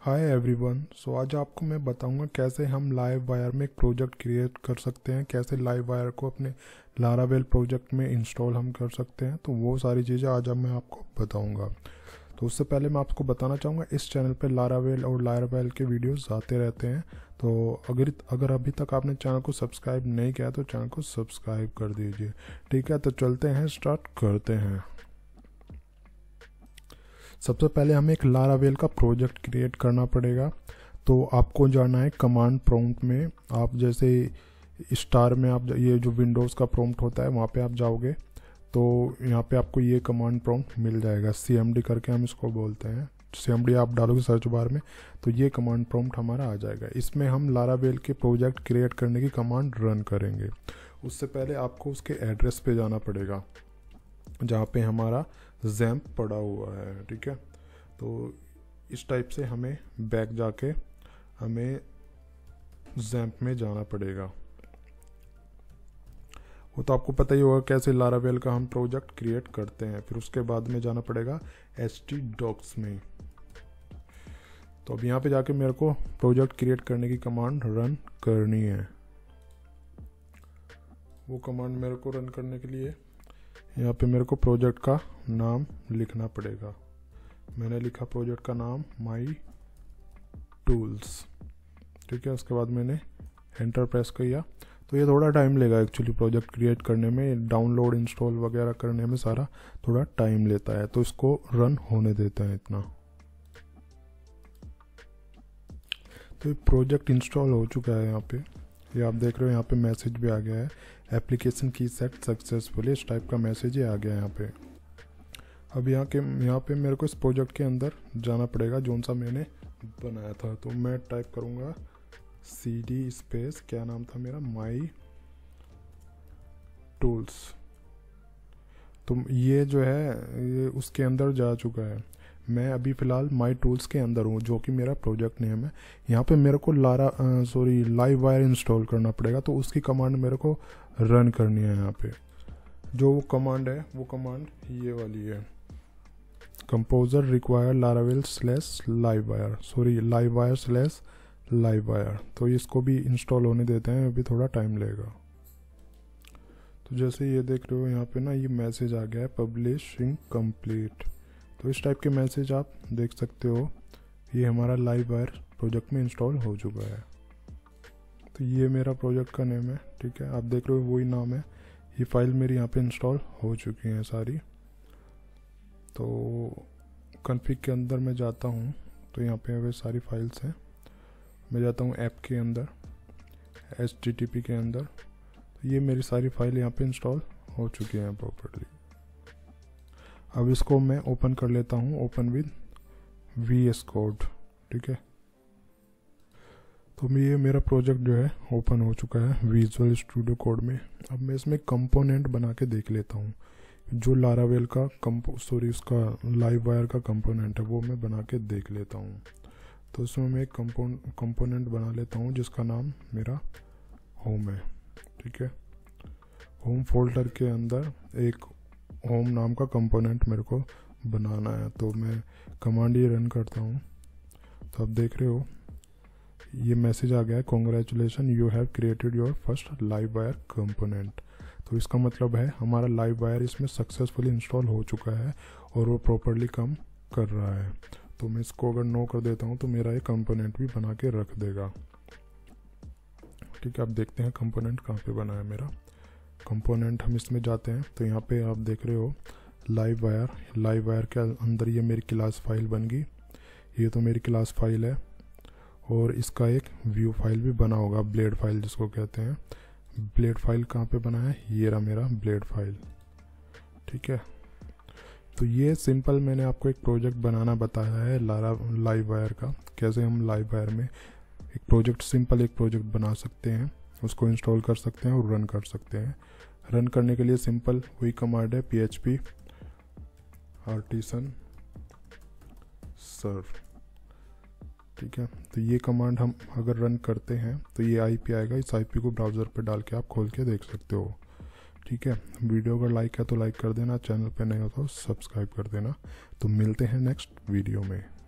Hi everyone. आज आपको मैं बताऊंगा कैसे हम लाइव वायर में एक प्रोजेक्ट क्रिएट कर सकते हैं, कैसे लाइव वायर को अपने लारावेल प्रोजेक्ट में इंस्टॉल हम कर सकते हैं। तो वो सारी चीज़ें आज मैं आपको बताऊंगा। तो उससे पहले मैं आपको बताना चाहूँगा इस चैनल पे लारावेल और लारावेल के वीडियोस आते रहते हैं। तो अगर अभी तक आपने चैनल को सब्सक्राइब नहीं किया तो चैनल को सब्सक्राइब कर दीजिए। ठीक है, तो चलते हैं, स्टार्ट करते हैं। सबसे पहले हमें एक लारावेल का प्रोजेक्ट क्रिएट करना पड़ेगा। तो आपको जाना है कमांड प्रॉम्प्ट में। आप जैसे स्टार में आप ये जो विंडोज़ का प्रॉम्प्ट होता है वहाँ पे आप जाओगे तो यहाँ पे आपको ये कमांड प्रॉम्प्ट मिल जाएगा। CMD करके हम इसको बोलते हैं। CMD आप डालोगे सर्च बार में तो ये कमांड प्रॉम्प्ट हमारा आ जाएगा। इसमें हम लारावेल के प्रोजेक्ट क्रिएट करने की कमांड रन करेंगे। उससे पहले आपको उसके एड्रेस पे जाना पड़ेगा जहाँ पे हमारा जैम्प पड़ा हुआ है। ठीक है, तो इस टाइप से हमें बैक जाके हमें जैम्प में जाना पड़ेगा। वो तो आपको पता ही होगा कैसे लारावेल का हम प्रोजेक्ट क्रिएट करते हैं। फिर उसके बाद में जाना पड़ेगा htdocs में। तो अब यहाँ पे जाके मेरे को प्रोजेक्ट क्रिएट करने की कमांड रन करनी है। वो कमांड मेरे को रन करने के लिए यहाँ पे मेरे को प्रोजेक्ट का नाम लिखना पड़ेगा। मैंने लिखा प्रोजेक्ट का नाम माई टूल्स। ठीक है, उसके बाद मैंने एंटर प्रेस किया। तो ये थोड़ा टाइम लेगा एक्चुअली प्रोजेक्ट क्रिएट करने में, डाउनलोड इंस्टॉल वगैरह करने में सारा थोड़ा टाइम लेता है। तो इसको रन होने देते हैं इतना। तो ये प्रोजेक्ट इंस्टॉल हो चुका है। यहाँ पे ये आप देख रहे हो, यहाँ पे मैसेज भी आ गया है, एप्लीकेशन की सेट सक्सेसफुली, इस टाइप का मैसेज ही आ गया यहाँ पे। अब यहाँ पे मेरे को इस प्रोजेक्ट के अंदर जाना पड़ेगा जोन सा मैंने बनाया था। तो मैं टाइप करूँगा CD स्पेस, क्या नाम था मेरा, माई टूल्स। तो ये जो है ये उसके अंदर जा चुका है। मैं अभी फ़िलहाल माई टूल्स के अंदर हूँ जो कि मेरा प्रोजेक्ट नेम है। यहाँ पे मेरे को लाइव वायर इंस्टॉल करना पड़ेगा। तो उसकी कमांड मेरे को रन करनी है। यहाँ पे जो वो कमांड है वो कमांड ये वाली है, composer require Laravel slash Livewire slash Livewire. तो इसको भी इंस्टॉल होने देते हैं, अभी थोड़ा टाइम लगेगा। तो जैसे ये देख रहे हो यहाँ पे ना ये मैसेज आ गया है, पब्लिशिंग कंप्लीट। तो इस टाइप के मैसेज आप देख सकते हो। ये हमारा लाइव वायर प्रोजेक्ट में इंस्टॉल हो चुका है। तो ये मेरा प्रोजेक्ट का नेम है। ठीक है, आप देख रहे हो वही नाम है। ये फाइल मेरी यहाँ पे इंस्टॉल हो चुकी हैं सारी। तो कॉन्फ़िग के अंदर मैं जाता हूँ तो यहाँ पे वे सारी फाइल्स हैं। मैं जाता हूँ ऐप के अंदर, HTTP के अंदर। तो ये मेरी सारी फाइल यहाँ पे इंस्टॉल हो चुकी हैं प्रॉपर्ली। अब इसको मैं ओपन कर लेता हूँ, ओपन विद VS कोड। ठीक है, तो ये मेरा प्रोजेक्ट जो है ओपन हो चुका है विजुअल स्टूडियो कोड में। अब मैं इसमें कंपोनेंट बना के देख लेता हूँ। जो लारावेल का उसका लाइव वायर का कंपोनेंट है वो मैं बना के देख लेता हूँ। तो उसमें मैं एक कंपोनेंट बना लेता हूँ जिसका नाम मेरा होम है। ठीक है, होम फोल्डर के अंदर एक होम नाम का कंपोनेंट मेरे को बनाना है। तो मैं कमांड ये रन करता हूँ। तो आप देख रहे हो ये मैसेज आ गया है, congratulation you have created your first Livewire component. तो इसका मतलब है हमारा लाइव वायर इसमें सक्सेसफुली इंस्टॉल हो चुका है और वो प्रॉपरली काम कर रहा है। तो मैं इसको अगर नो कर देता हूँ तो मेरा ये कंपोनेंट भी बना के रख देगा। ठीक है, आप देखते हैं कंपोनेंट कहाँ पे बना है मेरा कंपोनेंट। हम इसमें जाते हैं तो यहाँ पे आप देख रहे हो लाइव वायर के अंदर ये मेरी क्लास फाइल बन गई। ये तो मेरी क्लास फाइल है और इसका एक व्यू फाइल भी बना होगा, ब्लेड फाइल जिसको कहते हैं। ब्लेड फाइल कहाँ पे बना है, ये रहा मेरा ब्लेड फाइल। ठीक है, तो ये सिंपल मैंने आपको एक प्रोजेक्ट बनाना बताया है लाइव वायर का, कैसे हम लाइव वायर में एक प्रोजेक्ट बना सकते हैं, उसको इंस्टॉल कर सकते हैं और रन कर सकते हैं। रन करने के लिए सिंपल वही कमांड है, PHP artisan serve। ठीक है, तो ये कमांड हम अगर रन करते हैं तो ये IP आएगा। इस IP को ब्राउज़र पे डाल के आप खोल के देख सकते हो। ठीक है, वीडियो अगर लाइक है तो लाइक कर देना, चैनल पे नहीं हो तो सब्सक्राइब कर देना। तो मिलते हैं नेक्स्ट वीडियो में।